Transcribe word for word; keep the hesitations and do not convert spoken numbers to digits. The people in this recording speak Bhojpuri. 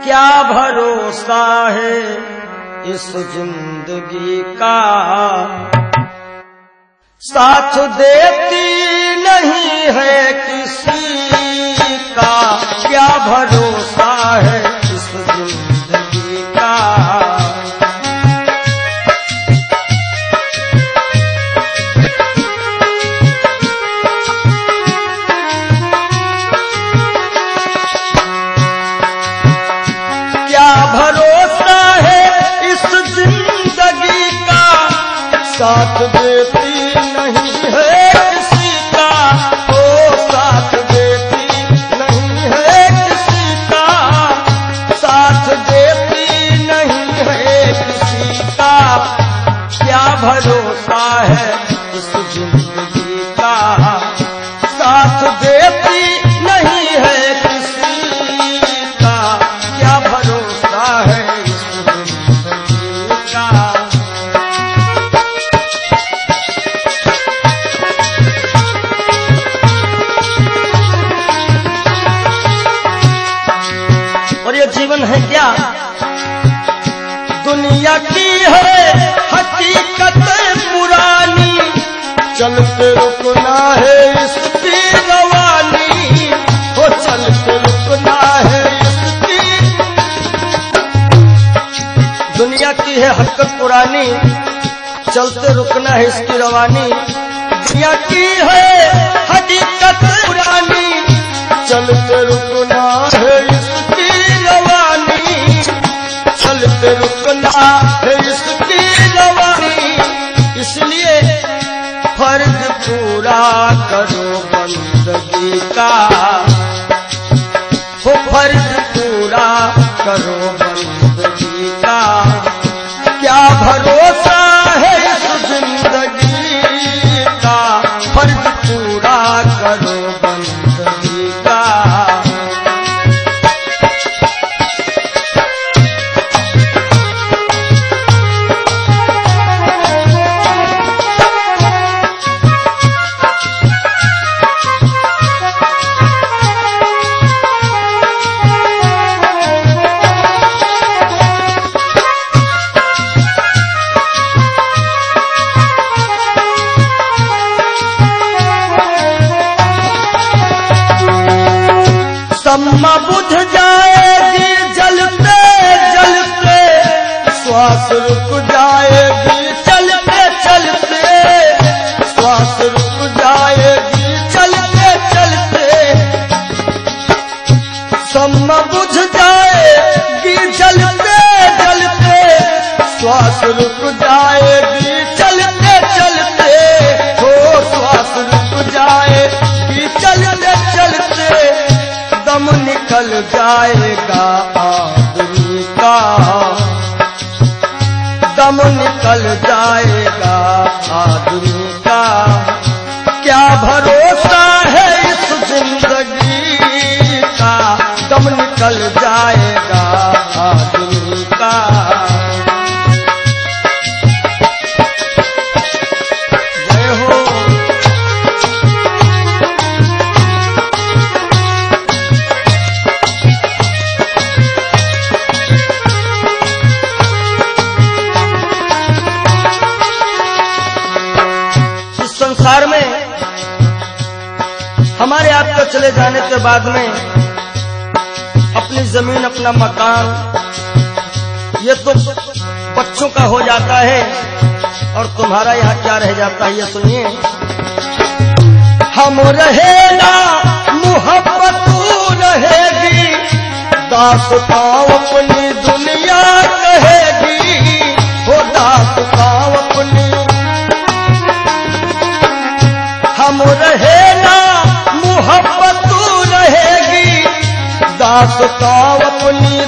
क्या भरोसा है इस जिंदगी का, साथ देती नहीं है किसी का। क्या भरोसा है इस जिंदगी का, क्या भरोसा है इस जिंदगी का, साथ देती नहीं है किसी का। ओ साथ देती नहीं है किसी का, साथ देती नहीं है किसी का। क्या भरोसा है इस जिंदगी का, साथ देती नहीं है किसी का। क्या भरोसा है इस जिंदगी का। और ये जीवन है क्या, दुनिया की है हकीकत पुरानी, चलते रुकना है इसकी रवानी। हो चलते रुकना है इसकी, दुनिया की है हकीकत पुरानी, चलते रुकना है इसकी रवानी। दुनिया की है हकीकत पुरानी, चलते रुकना है इसकी रवानी। चलते रुकना है इसकी रवानी। इसलिए फर्ज पूरा करो बंदगी का, हो फर्ज पूरा करो बंदगी का। क्या भरोसा है इस जिंदगी का, फर्ज पूरा करो बंदगी का। सम्मा बुझ जाएगी जलते जलते, श्वास रुक जाएगी चलते चलते। श्वास रुक जाएगी चलते चलते। सम्मा बुझ जाएगी जलते जलते, श्वास रुक जाएगी चलते चलते। हो श्वास रुक जाएगी चलते चलते। दम निकल जाएगा आदमी का, दम निकल जाएगा आदमी का। क्या भरोसा है इस जिंदगी का, दम निकल जाएगा आदमी का। जय हो। संसार में हमारे आपके चले जाने के बाद में अपनी जमीन अपना मकान ये तो बच्चों का हो जाता है, और तुम्हारा यहाँ क्या रह जाता है ये सुनिए। हम रहेगा मोहब्बत रहेगी, दास्तां अपनी दुनिया कहेगी। हो दास्तां अपनी, हम रहेगा मोहब्बत रहेगी, दास्तां अपनी